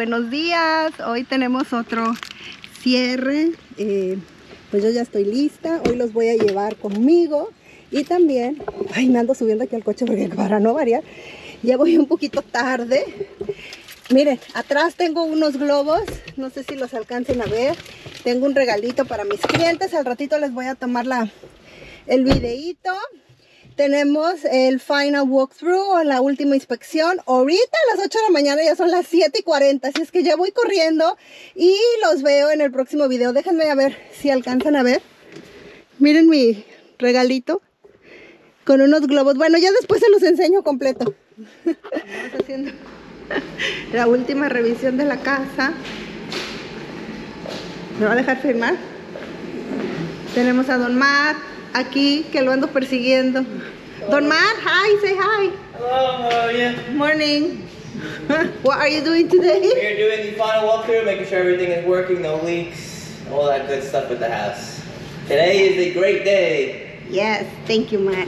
buenos días. Hoy tenemos otro cierre. Pues yo ya estoy lista. Hoy los voy a llevar conmigo. Y también, ay, me ando subiendo aquí al coche porque para no variar, ya voy un poquito tarde. Miren, atrás tengo unos globos. No sé si los alcancen a ver. Tengo un regalito para mis clientes. Al ratito les voy a tomar el videíto. Tenemos el final walkthrough o la última inspección. Ahorita a las 8 de la mañana, ya son las 7:40. Así es que ya voy corriendo y los veo en el próximo video. Déjenme a ver si alcanzan a ver. Miren mi regalito con unos globos. Bueno, ya después se los enseño completo. Estamos haciendo la última revisión de la casa. ¿Me va a dejar firmar? Tenemos a Don Matt aquí, que lo ando persiguiendo. Hello. Don Matt, hi, say hi. Hello, how are you? Morning. What are you doing today? We're doing the final walkthrough, making sure everything is working, no leaks, all that good stuff with the house. Today is a great day. Yes, thank you, Matt.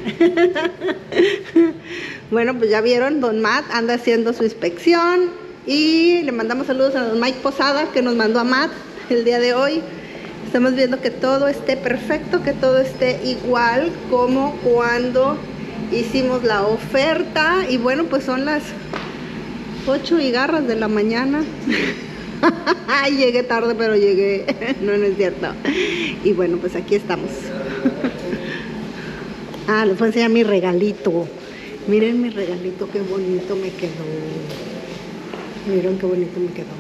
Bueno, pues ya vieron, Don Matt anda haciendo su inspección y le mandamos saludos a Don Mike Posada, que nos mandó a Matt el día de hoy. Estamos viendo que todo esté perfecto, que todo esté igual como cuando hicimos la oferta. Y bueno, pues son las 8 y garras de la mañana. Llegué tarde, pero llegué. No es cierto. Y bueno, pues aquí estamos. Les voy a enseñar mi regalito. Miren mi regalito, qué bonito me quedó. Miren qué bonito me quedó.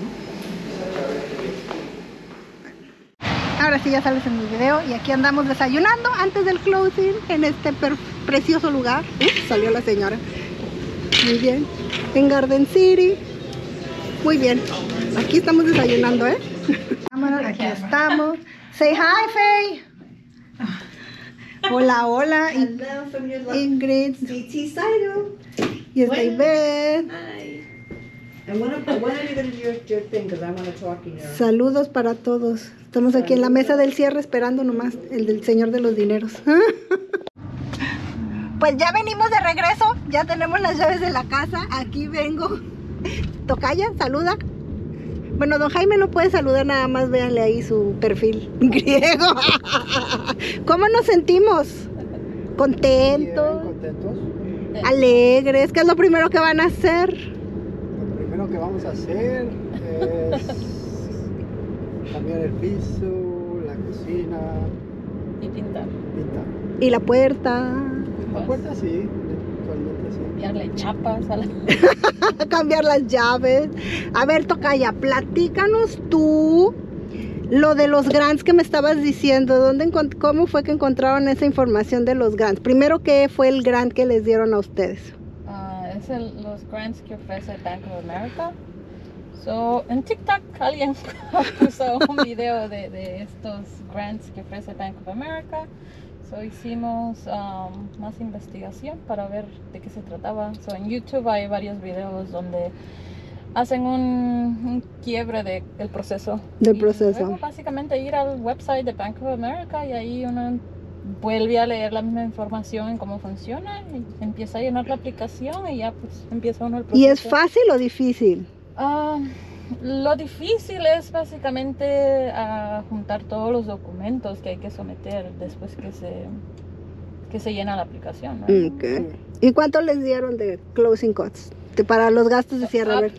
Ahora sí ya sales en mi video y aquí andamos desayunando antes del closing en este precioso lugar. Salió la señora. Muy bien. En Garden City. Muy bien. Aquí estamos desayunando, ¿eh? Aquí estamos. Say hi, Faye. Hola, hola. Ingrid. Y es David. Saludos para todos. Estamos aquí en la mesa del cierre esperando nomás el del señor de los dineros. Pues ya venimos de regreso. Ya tenemos las llaves de la casa. Aquí vengo. Tocaya, saluda. Bueno, don Jaime no puede saludar, nada más véanle ahí su perfil griego. ¿Cómo nos sentimos? ¿Contentos? Bien, contentos. ¿Alegres? ¿Qué es lo primero que van a hacer? Lo primero que vamos a hacer es cambiar el piso, la cocina y pintar. ¿Y la puerta? La puerta sí, actualmente sí. Cambiarle chapas a la... Cambiar las llaves. A ver, Tocaya, platícanos tú lo de los grants que me estabas diciendo. ¿Cómo fue que encontraron esa información de los grants? Primero, ¿qué fue el grant que les dieron a ustedes? Es los grants que ofrece Bank of America. En TikTok alguien puso un video de estos grants que ofrece Bank of America. Hicimos más investigación para ver de qué se trataba. En YouTube hay varios videos donde hacen un quiebre del proceso. Luego, básicamente ir al website de Bank of America y ahí uno vuelve a leer la misma información en cómo funciona y empieza a llenar la aplicación y ya pues empieza uno el proceso. ¿Y es fácil o difícil? Lo difícil es básicamente juntar todos los documentos que hay que someter después que se llena la aplicación, ¿no? Okay. ¿Y cuánto les dieron de closing costs? Para los gastos de cierre. Up ver. to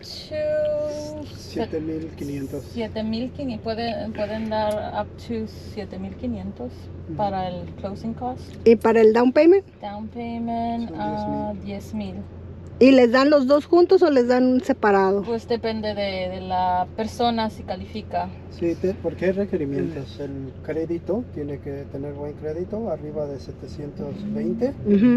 7,500. 7,500. Pueden dar up to 7,500 para el closing cost. ¿Y para el down payment? Down payment 10,000. ¿Y les dan los dos juntos o les dan un separado? Pues depende de la persona si califica. Sí, porque hay requerimientos. El crédito tiene que tener buen crédito, arriba de 720.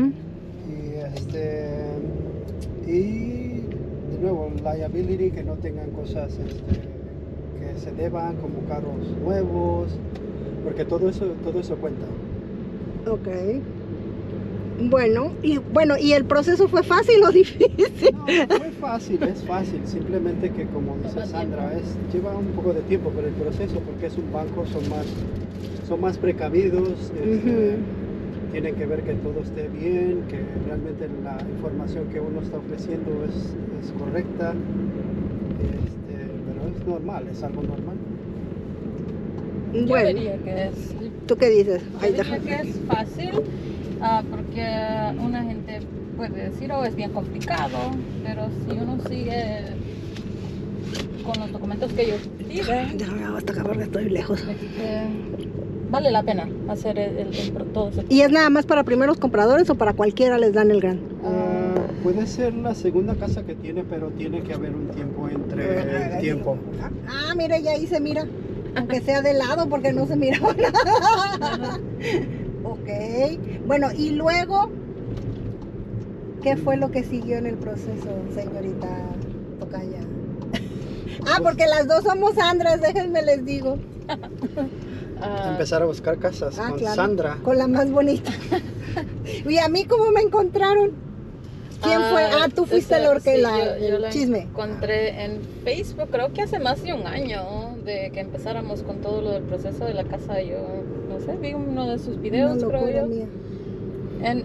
Y de nuevo, liability, que no tengan cosas que se deban, como carros nuevos, porque todo eso cuenta. Ok. Bueno, ¿y el proceso fue fácil o difícil? No, fue fácil, es fácil, simplemente que como dice Sandra, lleva un poco de tiempo, pero el proceso, porque es un banco, son más precavidos, tienen que ver que todo esté bien, que realmente la información que uno está ofreciendo es correcta, pero normal, es algo normal. Yo Bueno, diría que es, ¿tú qué dices? yo Ay, diría deja- que es fácil, porque una gente puede decir, oh, es bien complicado, pero si uno sigue con los documentos que ellos piden, Déjame hasta acá porque estoy lejos. vale la pena hacer todo ese. ¿Y es nada más para primeros compradores o para cualquiera les dan el gran? Puede ser la segunda casa que tiene, pero tiene que haber un tiempo entre el tiempo. Ah, mire, ya ahí se mira. Aunque sea de lado porque no se miraba nada. Ok. Bueno, y luego, ¿qué fue lo que siguió en el proceso, señorita Tocaya? Porque las dos somos Sandras, déjenme les digo. Empezar a buscar casas con Claro, Sandra. con la más bonita. ¿Y a mí cómo me encontraron? ¿Quién fue? Tú fuiste el chisme. Encontré en Facebook, creo que hace más de un año de que empezáramos con todo lo del proceso de la casa. Yo, no sé, vi uno de sus videos, Una creo locura yo. mía. En,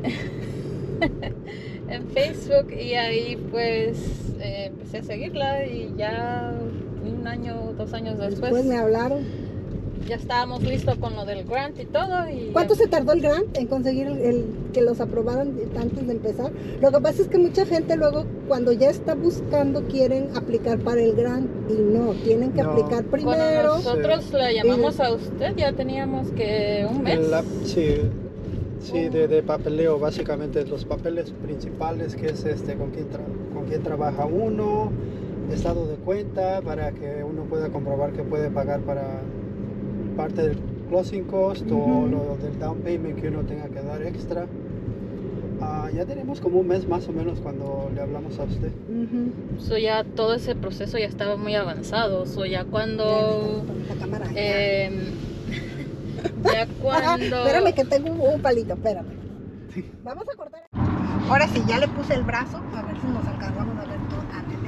en Facebook, y ahí pues empecé a seguirla, y ya un año, 2 años Después me hablaron. ya estábamos listos con lo del grant y todo. Y ¿Cuánto se tardó el grant en conseguir que los aprobaran antes de empezar? Lo que pasa es que mucha gente luego cuando ya está buscando quieren aplicar para el grant y no, tienen que No. aplicar Cuando primero. nosotros le llamamos a usted, ya teníamos que un mes. Sí, de papeleo, básicamente los papeles principales, que es con quién trabaja uno, estado de cuenta, para que uno pueda comprobar que puede pagar para parte del closing cost o lo del down payment que uno tenga que dar extra. Ya tenemos como un mes más o menos cuando le hablamos a usted. So ya todo ese proceso ya estaba muy avanzado. So ya cuando La cámara. ya cuando Espérame que tengo un palito, espérame. Vamos a cortar. Ahora sí, ya le puse el brazo, a ver si nos encargamos de ver todo.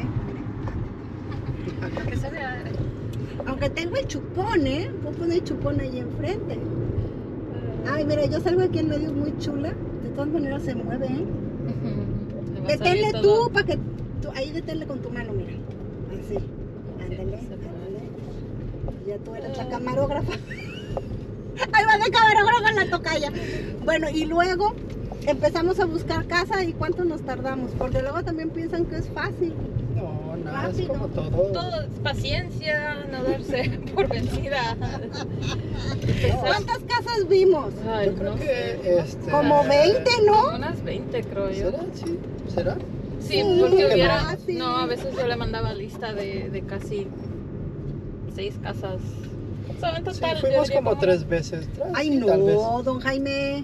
Ándele, que se vea. aunque tengo el chupón, puedo poner el chupón ahí enfrente. Ay, mira, yo salgo aquí en medio muy chula. De todas maneras se mueve, Le va a Deténle salir tú, todo. para que ahí deténle con tu mano, mira. Así. Ándale, se puede. ándale. Ya tú eres la camarógrafa. Ahí va de camarógrafa la tocaya. Bueno, y luego empezamos a buscar casa. ¿Y cuánto nos tardamos? Porque luego también piensan que es fácil. No, nada, es Rápido. como todo. Todo es paciencia, no darse por vencida. ¿Cuántas casas vimos? Ay, Yo creo no sé. que Como 20, ¿no? Unas 20, creo yo. ¿Será? Sí, ¿será? Sí, Sí, porque no. hubiera. Sí. No, a veces yo le mandaba lista de casi 6 casas. So, en Sí, total, yo fuimos diría como 3 veces. Ay, sí, tal vez. no, don Jaime.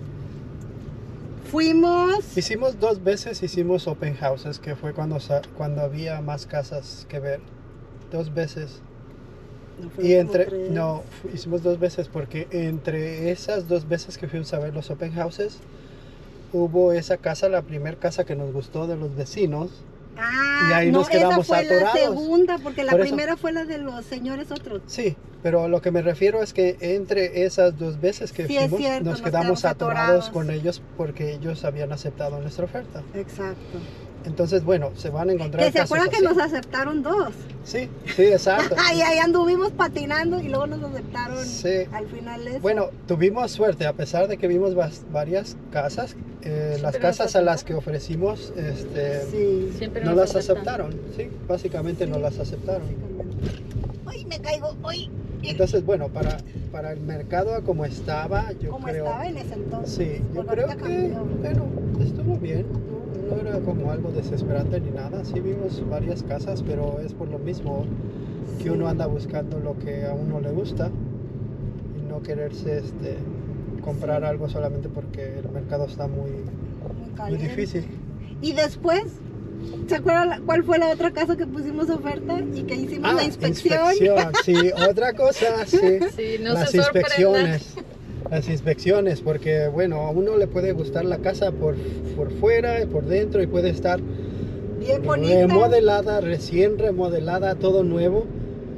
Fuimos. Hicimos 2 veces, hicimos open houses, que fue cuando había más casas que ver. 2 veces. No, Y fuimos como 3. hicimos 2 veces porque entre esas 2 veces que fuimos a ver los open houses, hubo esa casa, la primera casa que nos gustó de los vecinos. Ah, Y ahí no, nos quedamos esa fue la atorados. segunda, porque la Por eso. primera fue la de los señores otros. Sí, pero lo que me refiero es que entre esas 2 veces que Sí, es fuimos, cierto, nos nos quedamos quedamos atorados atorados. con ellos porque ellos habían aceptado nuestra oferta. Exacto. Entonces, bueno, se van a encontrar Que se casos acuerdan que así. nos aceptaron 2. Sí, exacto. Ay, ahí anduvimos patinando y luego nos aceptaron Sí. al final eso. Bueno, tuvimos suerte, a pesar de que vimos varias casas, las nos casas a las que ofrecimos Sí. Siempre no nos las aceptan. aceptaron, sí, básicamente no las aceptaron. Ay, me caigo, ay. Entonces, bueno, para el mercado como estaba, yo Como creo... estaba en ese entonces. Sí, yo porque creo ahorita que, cambió. bueno, estuvo bien, no era como algo desesperante ni nada, sí vimos varias casas, pero es por lo mismo que uno anda buscando lo que a uno le gusta y no quererse comprar algo solamente porque el mercado está muy caliente. difícil. Y después, ¿se acuerdan cuál fue la otra casa que pusimos oferta y que hicimos la inspección? Sí, otra cosa, sí. Sí, no Las se sorprenda. inspecciones, porque bueno, a uno le puede gustar la casa por fuera y por dentro y puede estar Bien bonita. remodelada, recién remodelada, todo nuevo,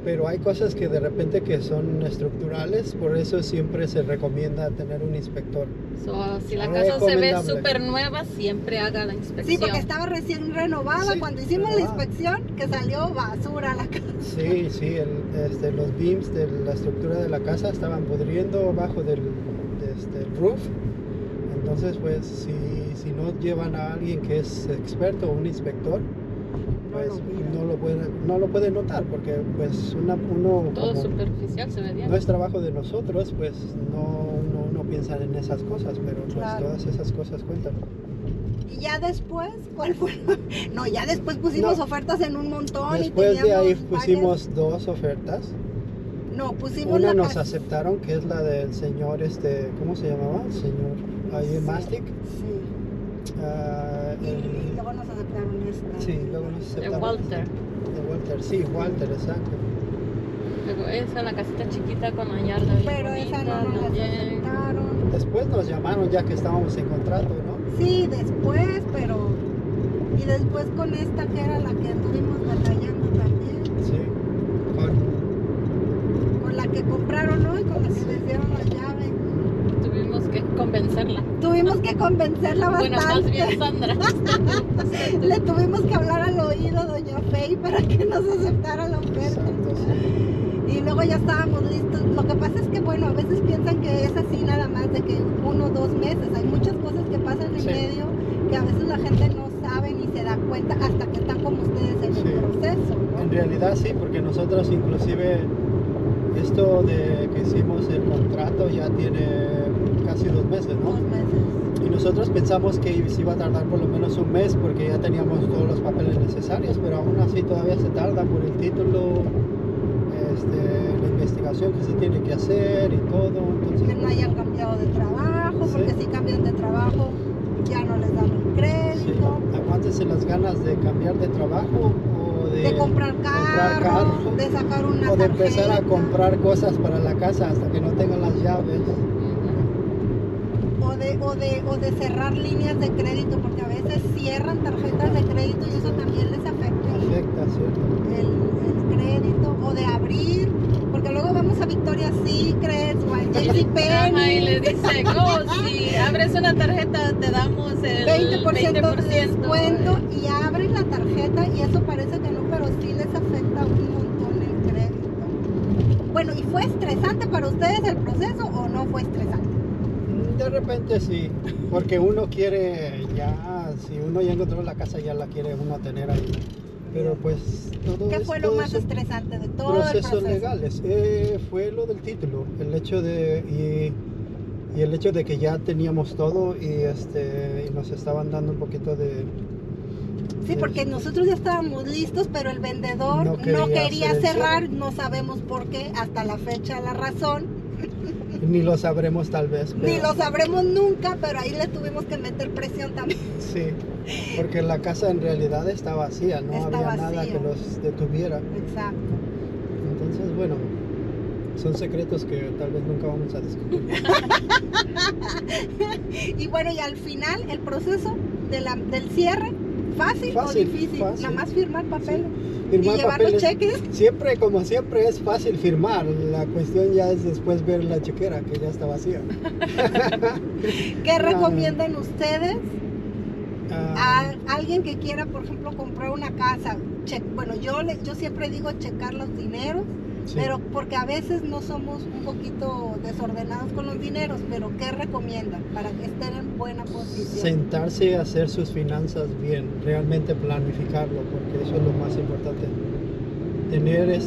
pero hay cosas que de repente que son estructurales, por eso siempre se recomienda tener un inspector. So, si la casa se ve Recomendable. súper nueva, siempre haga la inspección. Sí, porque estaba recién renovada. Sí, Cuando hicimos la renovada. inspección, que salió basura a la casa. Sí, sí, los beams de la estructura de la casa estaban pudriendo bajo del roof. Entonces, pues, si no llevan a alguien que es experto o un inspector, pues no lo puede notar, porque pues uno Todo como superficial se ve bien. no es trabajo de nosotros, pues no piensa en esas cosas, pero pues Claro. todas esas cosas cuentan. Y ya después, ¿cuál fue? No, ya después pusimos No. ofertas en un montón. Después y de ahí teníamos pusimos dos ofertas. No, pusimos Una la nos casa. aceptaron, que es la del señor, ¿cómo se llamaba? El señor ahí Sí. Mastic. Sí. Ah, Y luego nos aceptaron esta. sí, luego nos De aceptaron. Walter. De Walter, sí, Walter, exacto. Luego esa, la casita chiquita con la yarda bien Pero esa no bonita nos la también. aceptaron. Después nos llamaron ya que estábamos en contrato, ¿no? Sí, después, pero... Y después con esta que era la que estuvimos batallando también. Sí. Con la que compraron hoy, con la que les dieron la llave. Tuvimos que convencerla. Tuvimos que convencerla bastante. Bueno, más bien Sandra. Le tuvimos que hablar al oído a Doña Fey para que nos aceptara la oferta. Exacto, sí. Y luego ya estábamos listos. Lo que pasa es que, bueno, a veces piensan que es así nada más de que 1 o 2 meses. Hay muchas cosas que pasan en Sí. medio que a veces la gente no sabe ni se da cuenta hasta que están como ustedes en Sí. el proceso, ¿no? En realidad sí, porque nosotros inclusive esto de que hicimos el contrato ya tiene casi 2 meses, 2 ¿no? meses. Y nosotros pensamos que se iba a tardar por lo menos 1 mes porque ya teníamos todos los papeles necesarios, pero aún así todavía se tarda por el título, la investigación que se tiene que hacer y todo. Entonces, Que no hayan cambiado de trabajo, Sí. porque si cambian de trabajo ya no les dan el sí, crédito. aguántense las ganas de cambiar de trabajo o De comprar carro, de sacar una o de empezar a tarjeta, comprar cosas para la casa hasta que no tengan las llaves. o de cerrar líneas de crédito, porque a veces cierran tarjetas de crédito y eso también les afecta Afecta, ¿cierto? el crédito, o de abrir, porque luego vamos a Victoria's Secret o a Ajá, y JCPenney, le dice, oh, si abres una tarjeta te damos el 20% de descuento, y abren la tarjeta y eso parece que no, pero sí les afecta un montón el crédito. Bueno, ¿y fue estresante para ustedes el proceso o no fue estresante? De repente sí, porque uno quiere ya, si uno ya encontró la casa ya la quiere uno tener ahí. Pero pues todo ¿Qué es- fue lo todo más eso- estresante de todo el procesos proceso? legales. Fue lo del título, el hecho de y el hecho de que ya teníamos todo y nos estaban dando un poquito de Sí, porque nosotros ya estábamos listos, pero el vendedor No no quería quería hacer el cerrar, cierre. no sabemos por qué, hasta la fecha la razón, ni lo sabremos tal vez, pero ni lo sabremos nunca, pero ahí le tuvimos que meter presión también. sí, porque la casa en realidad está vacía, no Está había nada vacía. que los detuviera. Exacto. Entonces, bueno, son secretos que tal vez nunca vamos a descubrir. Y bueno, y al final el proceso del cierre, ¿fácil o Fácil, difícil? fácil. Nada más firmar papeles Firmar y llevar los papeles, cheques. siempre, como siempre, es fácil firmar. La cuestión ya es después ver la chequera, que ya está vacía. ¿Qué recomiendan ustedes Ah, a alguien que quiera, por ejemplo, comprar una casa? Bueno, yo siempre digo checar los dineros, sí. pero porque a veces no somos un poquito desordenados con los dineros, pero ¿qué recomiendan para que estén en buena posición? Sentarse a hacer sus finanzas bien, realmente planificarlo, porque eso es lo más importante. Tener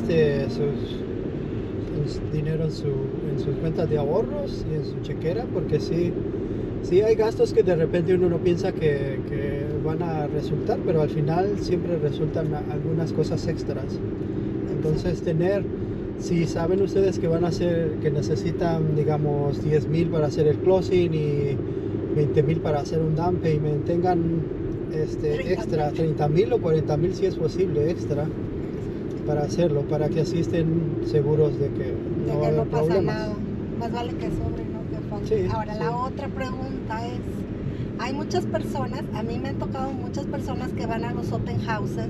sus dinero en sus cuentas de ahorros y en su chequera, porque sí hay gastos que de repente uno no piensa que van a resultar, pero al final siempre resultan algunas cosas extras. Entonces si saben ustedes que van a hacer, que necesitan digamos 10,000 para hacer el closing y 20,000 para hacer un down payment, tengan 30,000. extra 30,000 o 40,000 si es posible extra para hacerlo, para que así estén seguros de que De no va a que no haber pasa problemas. nada. Más vale que sobre, no que falte. Sí, Ahora, sí. la otra pregunta es, hay muchas personas, a mí me han tocado muchas personas que van a los open houses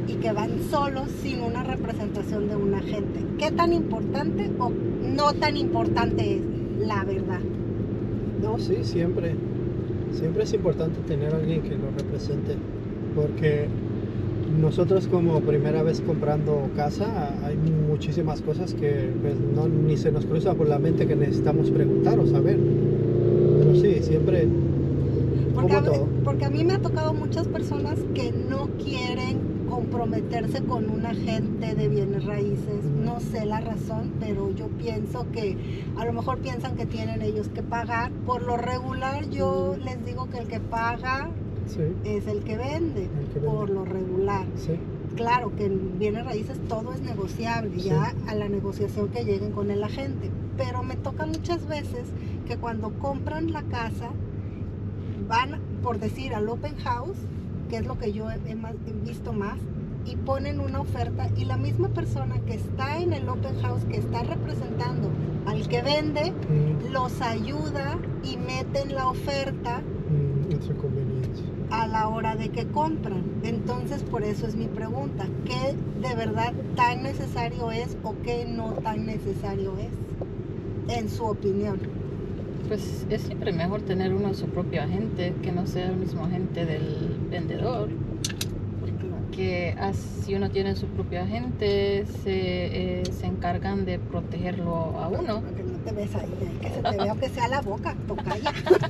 y que van solos sin una representación de un agente. ¿Qué tan importante o no tan importante es la verdad? No, sí, siempre. Siempre es importante tener a alguien que lo represente, porque nosotros como primera vez comprando casa, hay muchísimas cosas que pues, ni se nos cruza por la mente que necesitamos preguntar o saber. Pero sí, siempre, como todo. Porque a mí me ha tocado muchas personas que no quieren comprometerse con un agente de bienes raíces. No sé la razón, pero yo pienso que a lo mejor piensan que tienen ellos que pagar. Por lo regular yo les digo que el que paga Sí, es el que vende, por lo regular. sí. Claro que en bienes raíces todo es negociable, Sí. ya a la negociación que lleguen con el agente. Pero me toca muchas veces que cuando compran la casa, van, por decir, al open house, que es lo que yo he visto más, y ponen una oferta y la misma persona que está en el open house, que está representando al que vende, los ayuda y meten la oferta Entre conveniencia. a la hora de que compran. Entonces, por eso es mi pregunta, ¿qué de verdad tan necesario es o qué no tan necesario es, en su opinión? Pues es siempre mejor tener uno su propio agente, que no sea el mismo agente del vendedor. Porque si uno tiene su propio agente, se encargan de protegerlo a uno. Porque no te ves ahí, que se te vea aunque sea la boca, tocaya.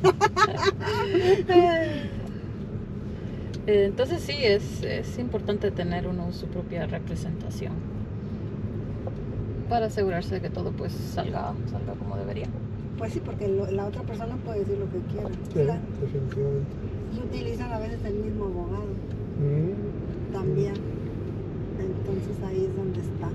Entonces sí, es importante tener uno su propia representación para asegurarse de que todo pues salga como debería. Pues sí, porque la otra persona puede decir lo que quiera. Sí, definitivamente. Y utilizan a veces el mismo abogado también. Entonces ahí es donde está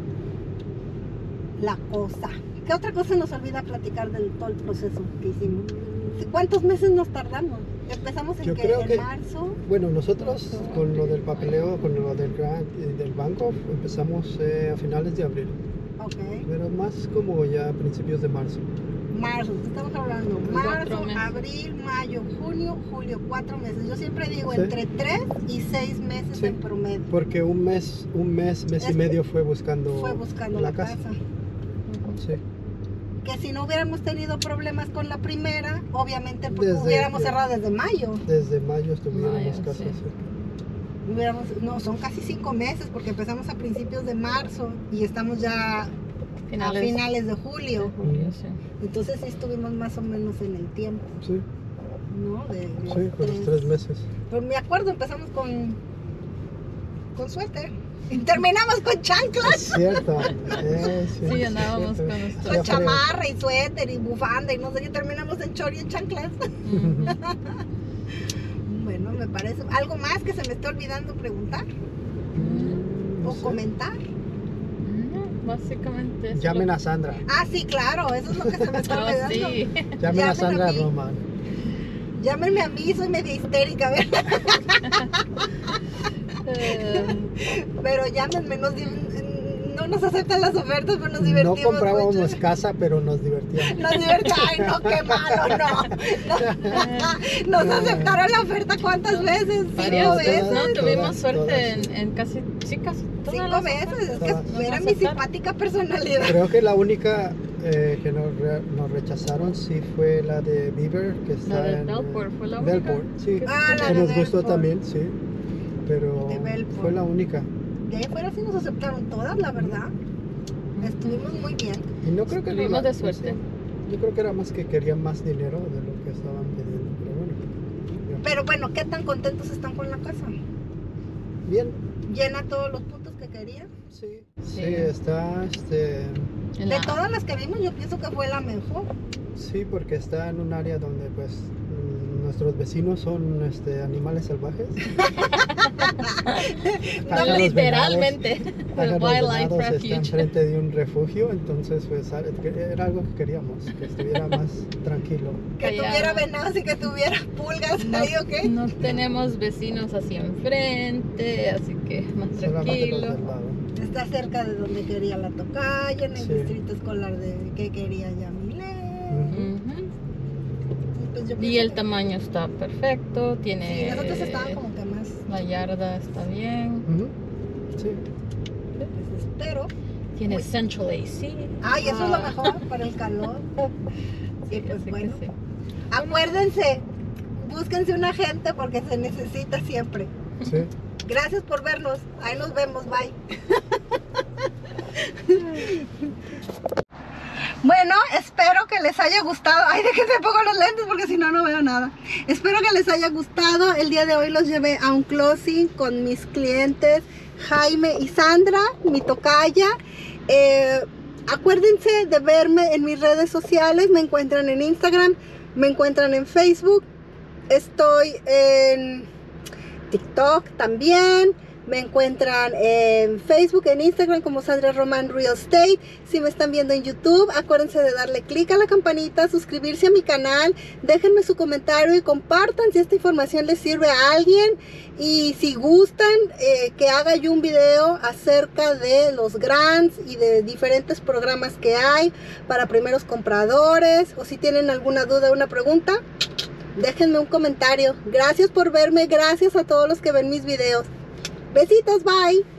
la cosa. ¿Qué otra cosa nos olvida platicar del todo el proceso que hicimos? ¿Cuántos meses nos tardamos? Empezamos Yo creo que- en marzo. Bueno, nosotros con lo del papeleo, con lo del grant y del banco, empezamos a finales de abril, Ok. pero más como ya a principios de marzo. Marzo, estamos hablando marzo, 4 meses. abril, mayo, junio, julio, 4 meses. Yo siempre digo Sí. entre 3 y 6 meses Sí. en promedio. Porque un mes Es y medio fue buscando, Fue buscando la casa. Sí. Que si no hubiéramos tenido problemas con la primera, obviamente pues, Desde- hubiéramos cerrado desde mayo. Desde mayo estuvimos Mayo, casi sí. así. No, son casi 5 meses porque empezamos a principios de marzo y estamos ya a finales de julio. julio, sí. Entonces sí estuvimos más o menos en el tiempo, Sí, ¿no? De los sí, con los 3 meses. Pues me acuerdo, empezamos con suéter y terminamos con chanclas, Es cierto. Sí, andábamos cierto. con nuestro- con Hacía frío. chamarra y suéter y bufanda y no sé qué, terminamos en chor y en chanclas. Ujú. Bueno, me parece. ¿Algo más que se me esté olvidando preguntar No o sé. comentar? No, básicamente es Llamen lo- a Sandra. Ah, sí, claro, eso es lo que se me está Oh, olvidando. sí. Llamen Llamen a a Sandra mí. Roman. Llámenme a mí, soy media histérica, ¿verdad? Pero llámenme, no nos aceptan las ofertas, pero nos No divertimos comprábamos mucho. casa, pero nos divertíamos. Nos divertimos, ay no, qué malo, no. Nos aceptaron la oferta ¿cuántas veces? Varias 5 veces, veces. ¿no? Tuvimos Todas, suerte todas. en casi todas 5 las veces, es ofertas. que Todas. era Nos mi aceptaron. simpática personalidad. Creo que la única que nos rechazaron sí fue la de Beaver, que está La de en Belport, fue la única. Belport, sí. Ah, la Que de nos gustó Belport. también, sí. Pero De Belport. fue la única. De ahí fuera sí nos aceptaron todas, la verdad. Estuvimos muy bien. Y no creo que no Tuvimos la- de suerte. sí. Yo creo que era más que querían más dinero de lo que estaban pidiendo, pero bueno. ya. Pero bueno, ¿qué tan contentos están con la casa? Bien, ¿Llena todos los puntos que querían? sí. Sí. Sí, está, En De la- todas las que vimos, yo pienso que fue la mejor. sí, porque está en un área donde pues nuestros vecinos son animales salvajes. No, Acá los literalmente. Acá El los Wildlife venados están Refuge. frente de un refugio, entonces pues era algo que queríamos, que estuviera más tranquilo. Que Callado. tuviera venados y que tuviera pulgas No, ahí, ¿ok? no tenemos vecinos así enfrente, así que más Solamente los tranquilo. del lado. Está cerca de donde quería la tocaya, en el Sí. distrito escolar de que quería Yamile. Ujú. Pues yo Y pienso el que- tamaño está perfecto, tiene Sí, nosotros estaban como que más. la yarda está bien. Ujú. Sí. Pues espero. Tiene central AC. Ay, eso es lo mejor para el calor. Y pues Así que bueno, sí. acuérdense, búsquense un agente porque se necesita siempre. Sí. Gracias por vernos. Ahí nos vemos. Bye. Bueno, espero que les haya gustado. Ay, déjenme pongo los lentes porque si no, no veo nada. Espero que les haya gustado. El día de hoy los llevé a un closing con mis clientes Jaime y Sandra, mi tocaya. Acuérdense de verme en mis redes sociales. Me encuentran en Instagram, me encuentran en Facebook. Estoy en TikTok también. Me encuentran en Facebook, en Instagram como Sandra Román Real Estate. Si me están viendo en YouTube, acuérdense de darle clic a la campanita, suscribirse a mi canal, déjenme su comentario y compartan si esta información les sirve a alguien. Y si gustan que haga yo un video acerca de los grants y de diferentes programas que hay para primeros compradores, o si tienen alguna duda o una pregunta, déjenme un comentario. Gracias por verme, gracias a todos los que ven mis videos. Besitos, bye.